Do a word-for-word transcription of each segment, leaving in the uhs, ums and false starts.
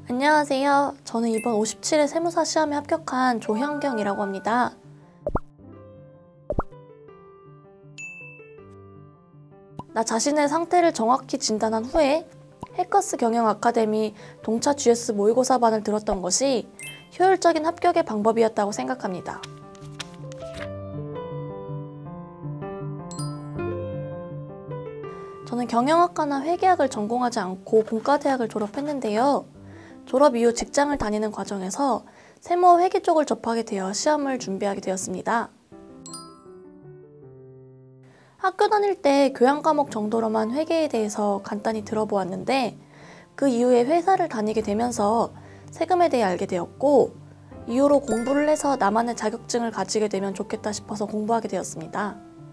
안녕하세요. 저는 이번 오십칠 회 세무사 시험에 합격한 조현경이라고 합니다. 나 자신의 상태를 정확히 진단한 후에 해커스 경영 아카데미 동차 지에스 모의고사반을 들었던 것이 효율적인 합격의 방법이었다고 생각합니다. 저는 경영학과나 회계학을 전공하지 않고 본과대학을 졸업했는데요. 졸업 이후 직장을 다니는 과정에서 세무와 회계 쪽을 접하게 되어 시험을 준비하게 되었습니다. 학교 다닐 때 교양 과목 정도로만 회계에 대해서 간단히 들어보았는데 그 이후에 회사를 다니게 되면서 세금에 대해 알게 되었고 이후로 공부를 해서 나만의 자격증을 가지게 되면 좋겠다 싶어서 공부하게 되었습니다.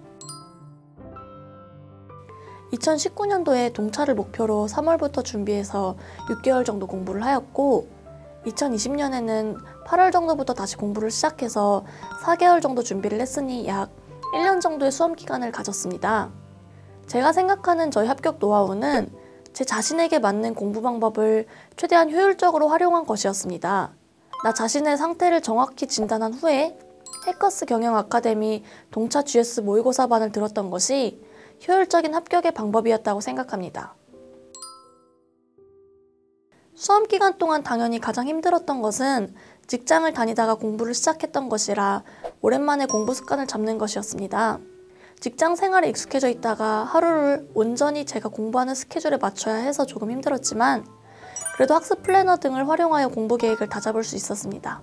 이천십구 년도에 동차를 목표로 삼월부터 준비해서 육 개월 정도 공부를 하였고 이천이십 년에는 팔월 정도부터 다시 공부를 시작해서 사 개월 정도 준비를 했으니 약 일 년 정도의 수험 기간을 가졌습니다. 제가 생각하는 저희 합격 노하우는 제 자신에게 맞는 공부 방법을 최대한 효율적으로 활용한 것이었습니다. 나 자신의 상태를 정확히 진단한 후에 해커스 경영 아카데미 동차 지에스 모의고사반을 들었던 것이 효율적인 합격의 방법이었다고 생각합니다. 수험 기간 동안 당연히 가장 힘들었던 것은 직장을 다니다가 공부를 시작했던 것이라 오랜만에 공부 습관을 잡는 것이었습니다. 직장 생활에 익숙해져 있다가 하루를 온전히 제가 공부하는 스케줄에 맞춰야 해서 조금 힘들었지만 그래도 학습 플래너 등을 활용하여 공부 계획을 다잡을 수 있었습니다.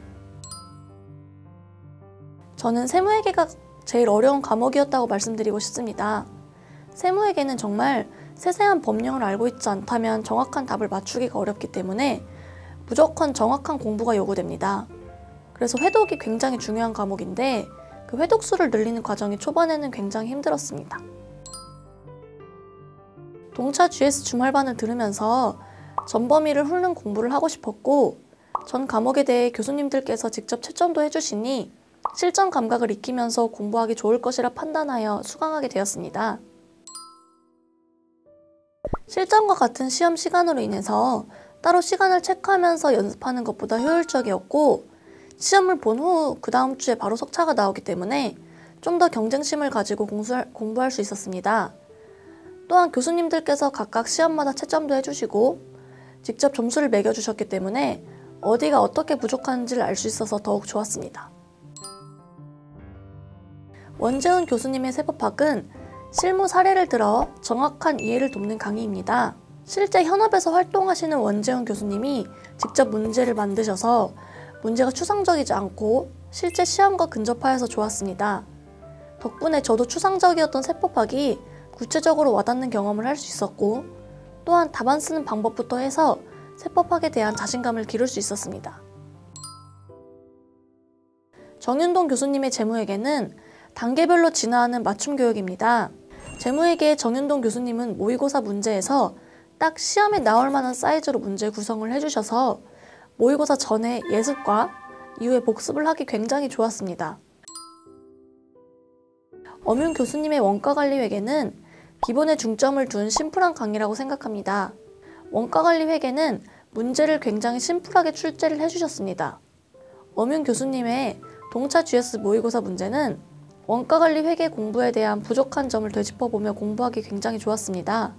저는 세무회계가 제일 어려운 과목이었다고 말씀드리고 싶습니다. 세무회계는 정말 세세한 법령을 알고 있지 않다면 정확한 답을 맞추기가 어렵기 때문에 무조건 정확한 공부가 요구됩니다. 그래서 회독이 굉장히 중요한 과목인데 그 회독수를 늘리는 과정이 초반에는 굉장히 힘들었습니다. 동차 지에스 주말반을 들으면서 전범위를 훑는 공부를 하고 싶었고 전 과목에 대해 교수님들께서 직접 채점도 해주시니 실전 감각을 익히면서 공부하기 좋을 것이라 판단하여 수강하게 되었습니다. 실전과 같은 시험 시간으로 인해서 따로 시간을 체크하면서 연습하는 것보다 효율적이었고 시험을 본 후 그 다음 주에 바로 석차가 나오기 때문에 좀 더 경쟁심을 가지고 공수할, 공부할 수 있었습니다. 또한 교수님들께서 각각 시험마다 채점도 해주시고 직접 점수를 매겨주셨기 때문에 어디가 어떻게 부족한지를 알 수 있어서 더욱 좋았습니다. 원재훈 교수님의 세법학은 실무 사례를 들어 정확한 이해를 돕는 강의입니다. 실제 현업에서 활동하시는 원재훈 교수님이 직접 문제를 만드셔서 문제가 추상적이지 않고 실제 시험과 근접하여서 좋았습니다. 덕분에 저도 추상적이었던 세법학이 구체적으로 와닿는 경험을 할 수 있었고 또한 답안 쓰는 방법부터 해서 세법학에 대한 자신감을 기를 수 있었습니다. 정윤동 교수님의 재무회계는 단계별로 진화하는 맞춤 교육입니다. 재무회계의 정윤동 교수님은 모의고사 문제에서 딱 시험에 나올 만한 사이즈로 문제 구성을 해주셔서 모의고사 전에 예습과 이후에 복습을 하기 굉장히 좋았습니다. 엄윤 교수님의 원가관리회계는 기본에 중점을 둔 심플한 강의라고 생각합니다. 원가관리회계는 문제를 굉장히 심플하게 출제를 해주셨습니다. 엄윤 교수님의 동차 지에스 모의고사 문제는 원가관리회계 공부에 대한 부족한 점을 되짚어보며 공부하기 굉장히 좋았습니다.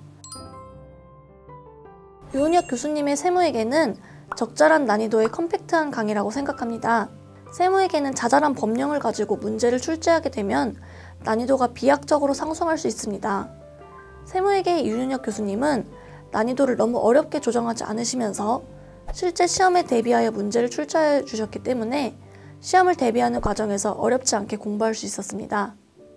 유은혁 교수님의 세무회계는 적절한 난이도의 컴팩트한 강의라고 생각합니다. 세무회계는 자잘한 법령을 가지고 문제를 출제하게 되면 난이도가 비약적으로 상승할 수 있습니다. 세무회계의 유은혁 교수님은 난이도를 너무 어렵게 조정하지 않으시면서 실제 시험에 대비하여 문제를 출제해 주셨기 때문에 시험을 대비하는 과정에서 어렵지 않게 공부할 수 있었습니다.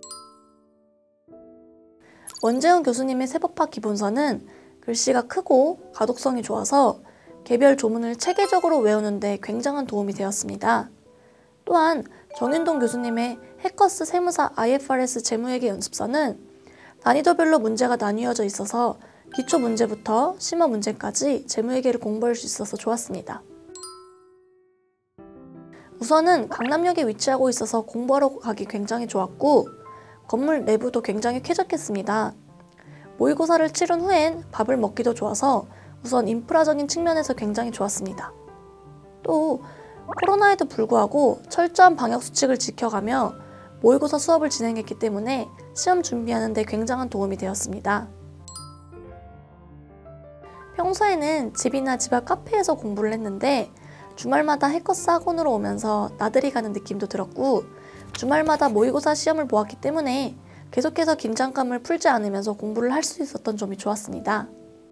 원재훈 교수님의 세법학 기본서는 글씨가 크고 가독성이 좋아서 개별 조문을 체계적으로 외우는 데 굉장한 도움이 되었습니다. 또한 정윤동 교수님의 해커스 세무사 아이에프알에스 재무회계 연습서는 난이도별로 문제가 나뉘어져 있어서 기초 문제부터 심화 문제까지 재무회계를 공부할 수 있어서 좋았습니다. 우선은 강남역에 위치하고 있어서 공부하러 가기 굉장히 좋았고 건물 내부도 굉장히 쾌적했습니다. 모의고사를 치른 후엔 밥을 먹기도 좋아서 우선 인프라적인 측면에서 굉장히 좋았습니다. 또 코로나에도 불구하고 철저한 방역 수칙을 지켜가며 모의고사 수업을 진행했기 때문에 시험 준비하는 데 굉장한 도움이 되었습니다. 평소에는 집이나 집 앞 카페에서 공부를 했는데 주말마다 해커스 학원으로 오면서 나들이 가는 느낌도 들었고, 주말마다 모의고사 시험을 보았기 때문에 계속해서 긴장감을 풀지 않으면서 공부를 할 수 있었던 점이 좋았습니다.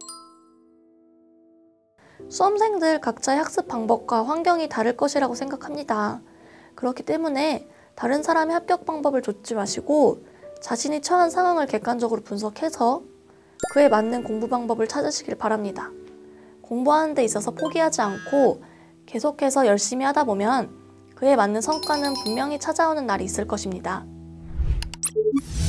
수험생들 각자의 학습 방법과 환경이 다를 것이라고 생각합니다. 그렇기 때문에 다른 사람의 합격 방법을 좇지 마시고 자신이 처한 상황을 객관적으로 분석해서 그에 맞는 공부 방법을 찾으시길 바랍니다. 공부하는 데 있어서 포기하지 않고 계속해서 열심히 하다 보면 그에 맞는 성과는 분명히 찾아오는 날이 있을 것입니다.